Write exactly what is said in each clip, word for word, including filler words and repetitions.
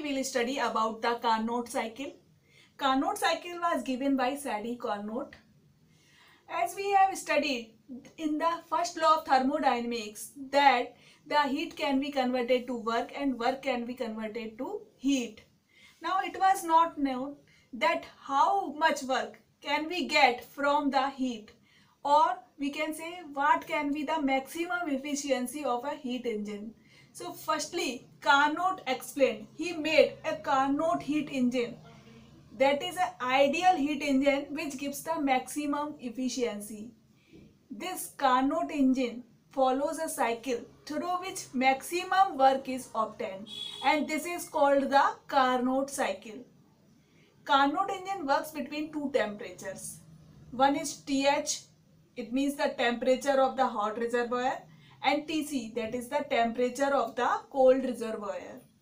we'll study about the Carnot cycle. Carnot cycle was given by Carnot. As we have studied in the first law of thermodynamics that the heat can be converted to work and work can be converted to heat. Now it was not known that how much work can we get from the heat, or we can say what can be the maximum efficiency of a heat engine. So firstly, Carnot explained, he made a Carnot heat engine. That is an ideal heat engine which gives the maximum efficiency. This Carnot engine follows a cycle through which maximum work is obtained, and this is called the Carnot cycle. Carnot engine works between two temperatures. One is T H, it means the temperature of the hot reservoir, and T C, that is the temperature of the cold reservoir.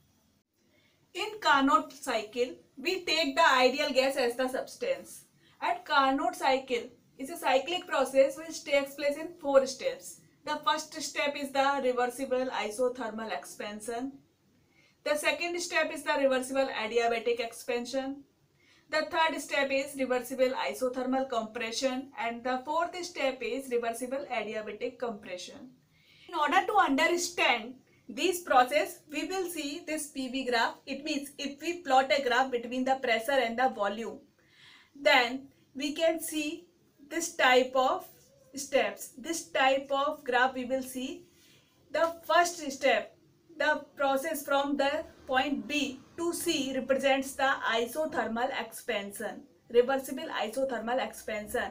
In Carnot cycle, we take the ideal gas as the substance. And Carnot cycle is a cyclic process which takes place in four steps. The first step is the reversible isothermal expansion. The second step is the reversible adiabatic expansion. The third step is reversible isothermal compression, and the fourth step is reversible adiabatic compression. In order to understand this process, we will see this P V graph. It means if we plot a graph between the pressure and the volume, then we can see this type of steps. This type of graph we will see. The first step, the process from the point B to C, represents the isothermal expansion, reversible isothermal expansion.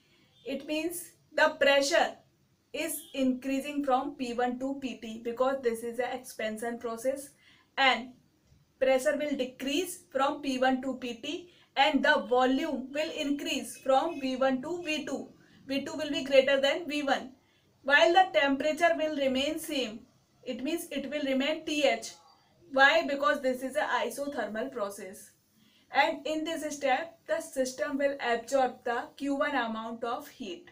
It means the pressure is increasing from P one to P T because this is an expansion process, and pressure will decrease from P one to P T and the volume will increase from V one to V two. V two will be greater than V one, while the temperature will remain same. It means it will remain T H. Why? Because this is an isothermal process, and in this step the system will absorb the Q one amount of heat.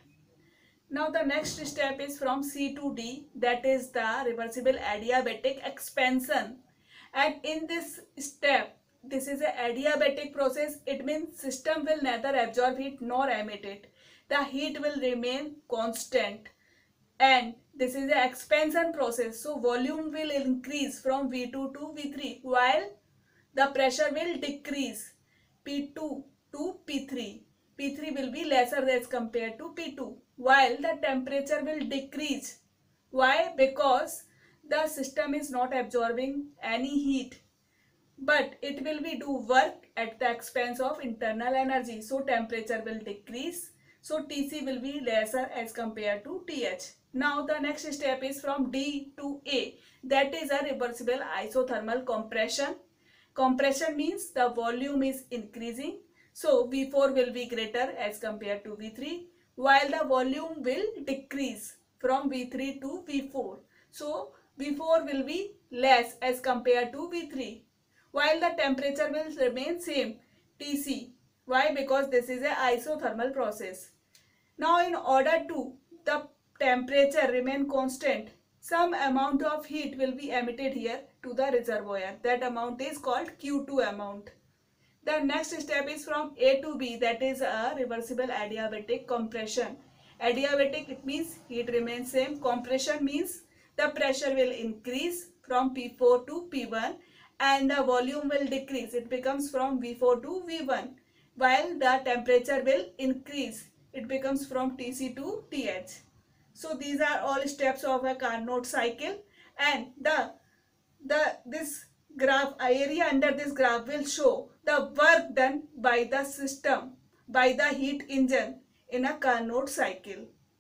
Now the next step is from C to D, that is the reversible adiabatic expansion. And in this step, this is an adiabatic process. It means system will neither absorb heat nor emit it. The heat will remain constant, and this is an expansion process. So volume will increase from V two to V three while the pressure will decrease P two to P three. P three will be lesser as compared to P two, while the temperature will decrease. Why? Because the system is not absorbing any heat, but it will be do work at the expense of internal energy. So temperature will decrease. So T C will be lesser as compared to T H. Now the next step is from D to A. That is a reversible isothermal compression. Compression means the volume is increasing. So V four will be greater as compared to V three, while the volume will decrease from V three to V four. So V four will be less as compared to V three, while the temperature will remain same, T C. Why? Because this is an isothermal process. Now in order to the temperature remain constant, some amount of heat will be emitted here to the reservoir. That amount is called Q two amount. The next step is from A to B, that is a reversible adiabatic compression. Adiabatic, it means heat remains same. Compression means the pressure will increase from P four to P one and the volume will decrease. It becomes from V four to V one, while the temperature will increase. It becomes from T C to T H. So these are all steps of a Carnot cycle, and the the this graph area under this graph will show the work done by the system, by the heat engine in a Carnot cycle.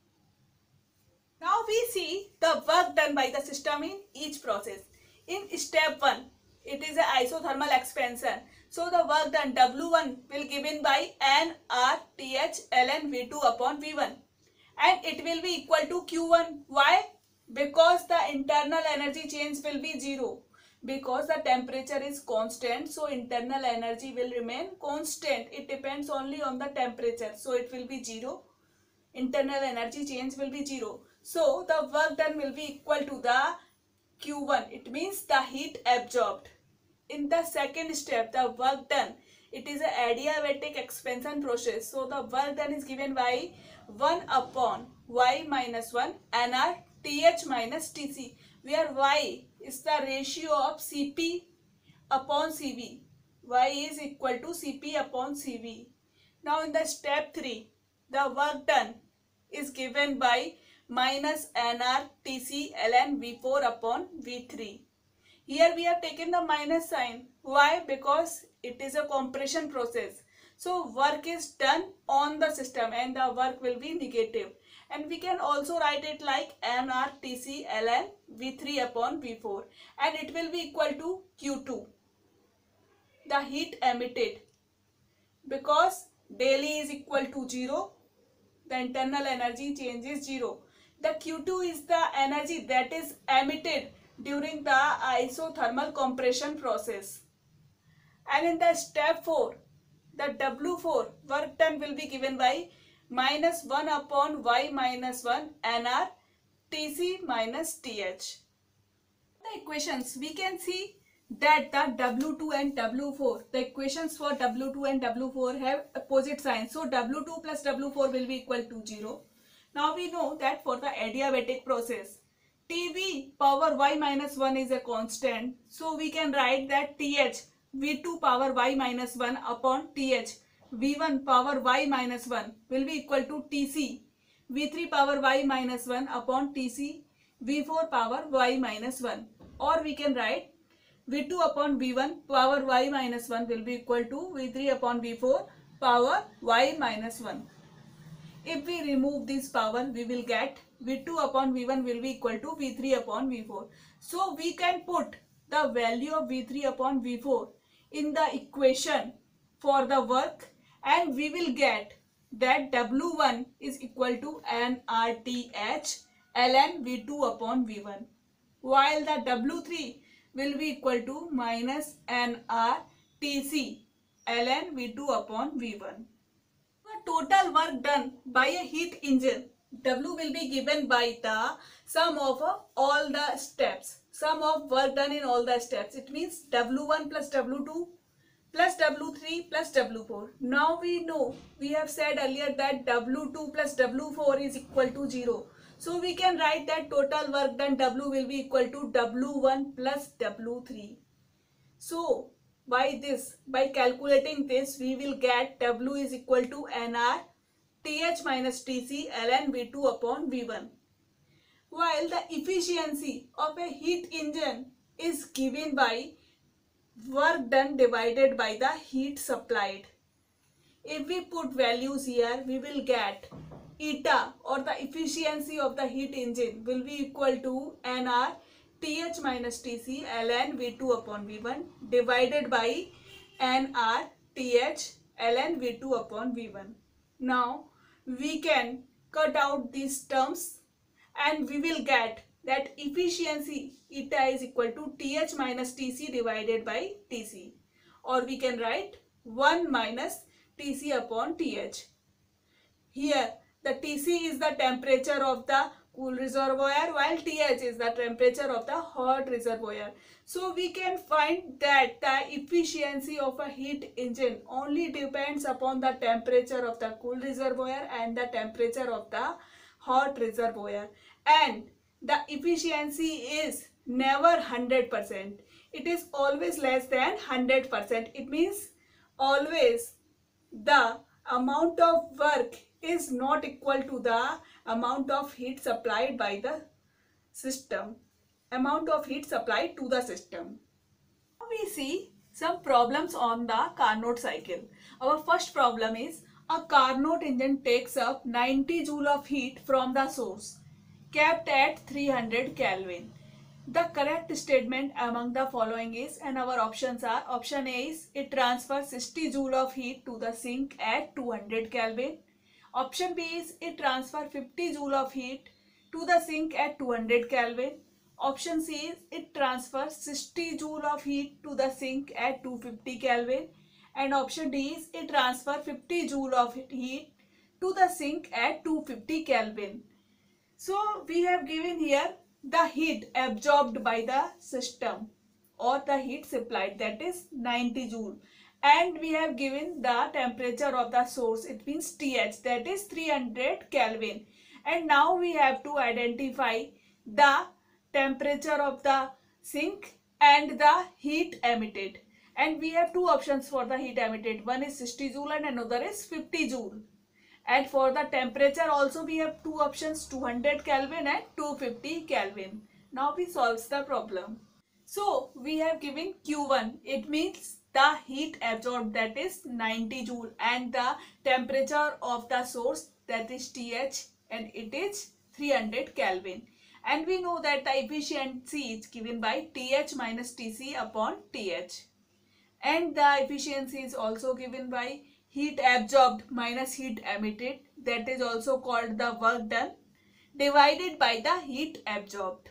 Now we see the work done by the system in each process. In step one, it is an isothermal expansion. So the work done W one will given by N R T H ln V two upon V one, and it will be equal to Q one. Why? Because the internal energy change will be zero. Because the temperature is constant, so internal energy will remain constant. It depends only on the temperature, so it will be zero. Internal energy change will be zero. So the work done will be equal to the Q one. It means the heat absorbed. in the second step, the work done, it is a adiabatic expansion process. So the work done is given by one upon y minus one nr th minus tc, where y is the ratio of Cp upon Cv. Y is equal to Cp upon Cv. Now in the step three, the work done is given by minus nr tc ln v four upon v three. Here we have taken the minus sign. Why? Because it is a compression process. So work is done on the system and the work will be negative. And we can also write it like nr tc ln v three upon v four, and it will be equal to Q two. The heat emitted, because daily is equal to zero, the internal energy change is zero. The Q two is the energy that is emitted during the isothermal compression process. And in the step four, the W four work done will be given by minus one upon y minus one nr tc minus th. The equations, we can see that the W two and W four, the equations for W two and W four have opposite signs. So W two plus W four will be equal to zero. Now we know that for the adiabatic process, T V power y minus one is a constant. So we can write that Th V two power y minus one upon Th V one power y minus one will be equal to T C V three power y minus one upon T C V four power y minus one. Or we can write V two upon V one power y minus one will be equal to V three upon V four power y minus one. If we remove this power, we will get V two upon V one will be equal to V three upon V four. So we can put the value of V three upon V four in the equation for the work, and we will get that W one is equal to nRTH ln V two upon V one, while the W three will be equal to minus nRTC ln V two upon V one. The total work done by a heat engine, W will be given by the sum of uh, all the steps, sum of work done in all the steps. It means W one plus W two plus W three plus W four. Now we know, we have said earlier that W two plus W four is equal to zero. So we can write that total work done W will be equal to W one plus W three. So by this, by calculating this, we will get W is equal to nR Th minus Tc ln V two upon V one. While the efficiency of a heat engine is given by work done divided by the heat supplied. If we put values here, we will get eta, or the efficiency of the heat engine, will be equal to nR Th minus Tc ln V two upon V one divided by nR Th ln V two upon V one. Now we can cut out these terms and we will get that efficiency eta is equal to Th minus Tc divided by Tc, or we can write one minus Tc upon Th. Here the Tc is the temperature of the cool reservoir, while Th is the temperature of the hot reservoir. So we can find that the efficiency of a heat engine only depends upon the temperature of the cool reservoir and the temperature of the hot reservoir, and the efficiency is never one hundred percent. It is always less than one hundred percent. It means always the amount of work is not equal to the amount of heat supplied by the system, amount of heat supplied to the system. Now we see some problems on the Carnot cycle. Our first problem is a Carnot engine takes up ninety joule of heat from the source kept at three hundred Kelvin. The correct statement among the following is, and our options are, option A is it transfers sixty joule of heat to the sink at two hundred Kelvin. Option B is it transfers fifty joule of heat to the sink at two hundred Kelvin. Option C is it transfers sixty joule of heat to the sink at two hundred fifty Kelvin. And option D is it transfers fifty joule of heat to the sink at two hundred fifty Kelvin. So we have given here the heat absorbed by the system. or the heat supplied, that is ninety joule. And we have given the temperature of the source, it means T H, that is three hundred Kelvin. And now we have to identify the temperature of the sink and the heat emitted. And we have two options for the heat emitted. One is sixty joule and another is fifty joule. And for the temperature also we have two options, two hundred Kelvin and two hundred fifty Kelvin. Now we solve the problem. So we have given Q one. It means the heat absorbed, that is ninety joule, and the temperature of the source, that is T H, and it is three hundred Kelvin. And we know that the efficiency is given by T H minus T C upon T H. And the efficiency is also given by heat absorbed minus heat emitted, that is also called the work done, divided by the heat absorbed.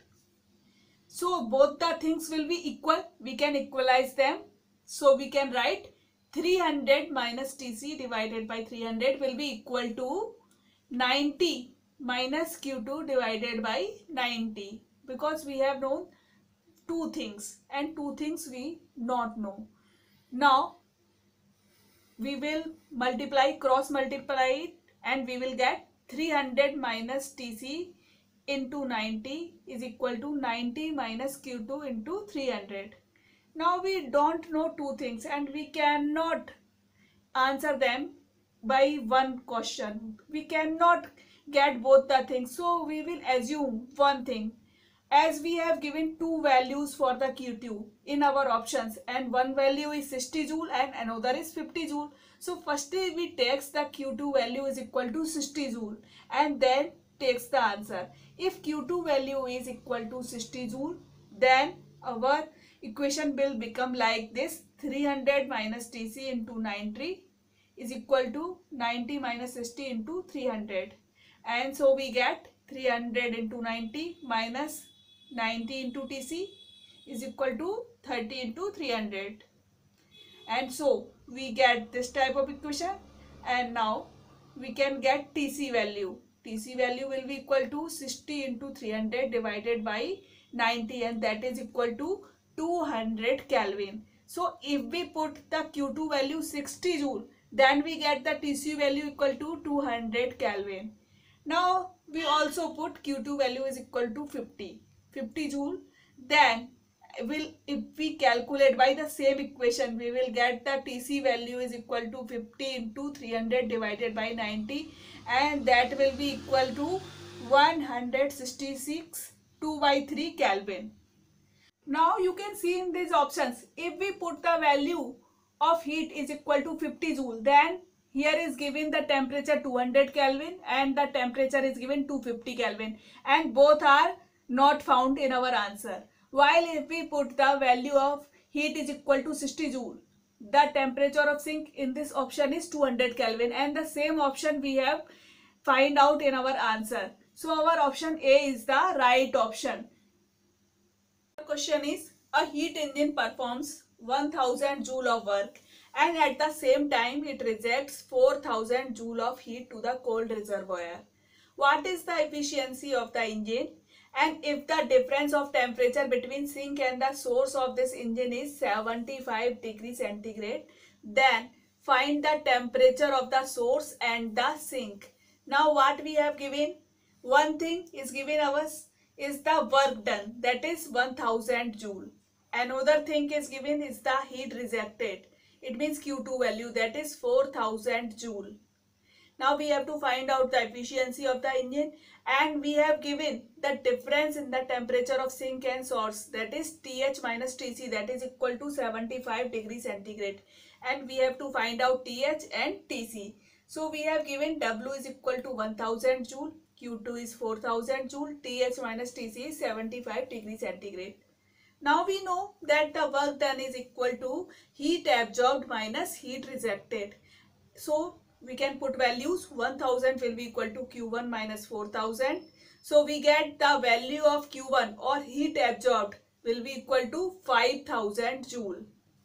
So both the things will be equal. We can equalize them. So we can write three hundred minus T C divided by three hundred will be equal to ninety minus Q two divided by ninety, because we have known two things and two things we not know. Now we will multiply, cross multiply it, and we will get three hundred minus T C into ninety is equal to ninety minus Q two into three hundred. Now we don't know two things and we cannot answer them by one question. We cannot get both the things. So we will assume one thing. As we have given two values for the Q two in our options, and one value is sixty joule and another is fifty joule. So firstly we takes the Q two value is equal to sixty joule and then takes the answer. If Q two value is equal to sixty joule, then our equation will become like this: three hundred minus T C into ninety is equal to ninety minus sixty into three hundred. And so we get three hundred into ninety minus ninety into T C is equal to thirty into three hundred. And so we get this type of equation. And now we can get T C value. T C value will be equal to sixty into three hundred divided by ninety, and that is equal to two hundred Kelvin. So if we put the Q two value sixty joule, then we get the T C value equal to two hundred Kelvin. Now we also put Q two value is equal to fifty, fifty joule. Then will if we calculate by the same equation, we will get the T C value is equal to fifty into three hundred divided by ninety, and that will be equal to one hundred sixty-six two by three Kelvin. Now you can see in these options, if we put the value of heat is equal to fifty joule, then here is given the temperature two hundred Kelvin and the temperature is given two hundred fifty Kelvin, and both are not found in our answer. While if we put the value of heat is equal to sixty joule, the temperature of sink in this option is two hundred Kelvin, and the same option we have find out in our answer. So our option A is the right option. The question is, a heat engine performs one thousand joule of work and at the same time it rejects four thousand joule of heat to the cold reservoir. What is the efficiency of the engine? And if the difference of temperature between sink and the source of this engine is seventy-five degrees centigrade, then find the temperature of the source and the sink. Now what we have given? One thing is given us is the work done, that is one thousand joule. Another thing is given is the heat rejected. It means Q two value, that is four thousand joule. Now we have to find out the efficiency of the engine, and we have given the difference in the temperature of sink and source, that is T H minus T C, that is equal to seventy-five degrees centigrade, and we have to find out T H and T C. So we have given W is equal to one thousand joule, Q two is four thousand joule, T H minus T C is seventy-five degrees centigrade. Now we know that the work done is equal to heat absorbed minus heat rejected. So we can put values. One thousand will be equal to Q one minus four thousand. So we get the value of Q one or heat absorbed will be equal to five thousand joule.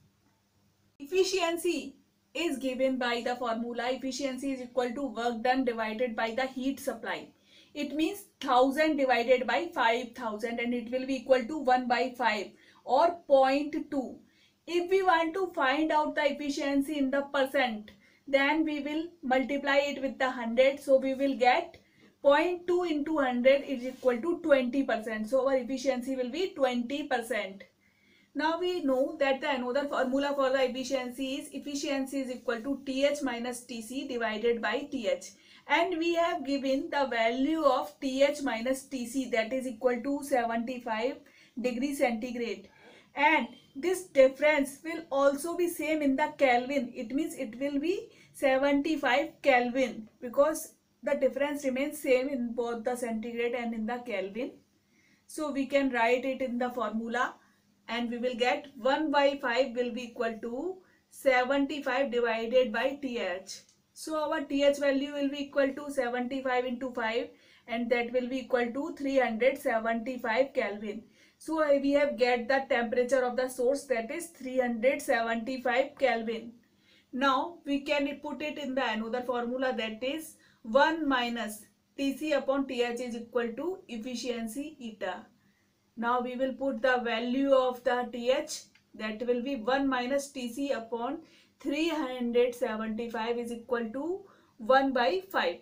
Efficiency is given by the formula. Efficiency is equal to work done divided by the heat supply. It means one thousand divided by five thousand, and it will be equal to one by five. or zero point two. If we want to find out the efficiency in the percent, then we will multiply it with the one hundred. So we will get zero point two into one hundred is equal to twenty percent. So our efficiency will be twenty percent. Now we know that the another formula for the efficiency is efficiency is equal to T H minus T C divided by T H. And we have given the value of T H minus T C, that is equal to seventy-five degrees centigrade. And this difference will also be same in the Kelvin. It means it will be seventy-five Kelvin, because the difference remains same in both the centigrade and in the Kelvin. So we can write it in the formula, and we will get one by five will be equal to seventy-five divided by T H. So our T H value will be equal to seventy-five into five, and that will be equal to three hundred seventy-five Kelvin. So we have get the temperature of the source, that is three hundred seventy-five Kelvin. Now we can put it in the another formula, that is one minus T C upon T H is equal to efficiency eta. Now we will put the value of the T H, that will be one minus T C upon three hundred seventy-five is equal to one by five.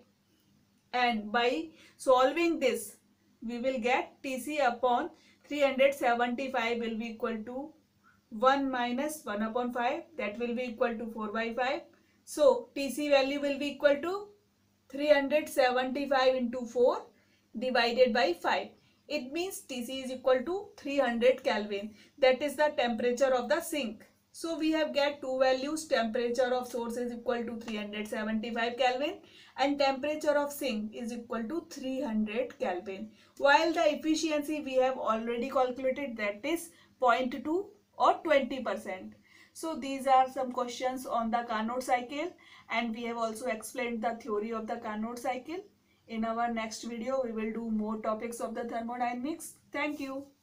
And by solving this, we will get T C upon three hundred seventy-five will be equal to one minus one upon five, that will be equal to four by five. So T C value will be equal to three hundred seventy-five into four divided by five. It means T C is equal to three hundred Kelvin. That is the temperature of the sink. So we have get two values. Temperature of source is equal to three hundred seventy-five Kelvin and temperature of sink is equal to three hundred Kelvin. While the efficiency we have already calculated, that is zero point two or twenty percent. So these are some questions on the Carnot cycle, and we have also explained the theory of the Carnot cycle. In our next video, we will do more topics of the thermodynamics. Thank you.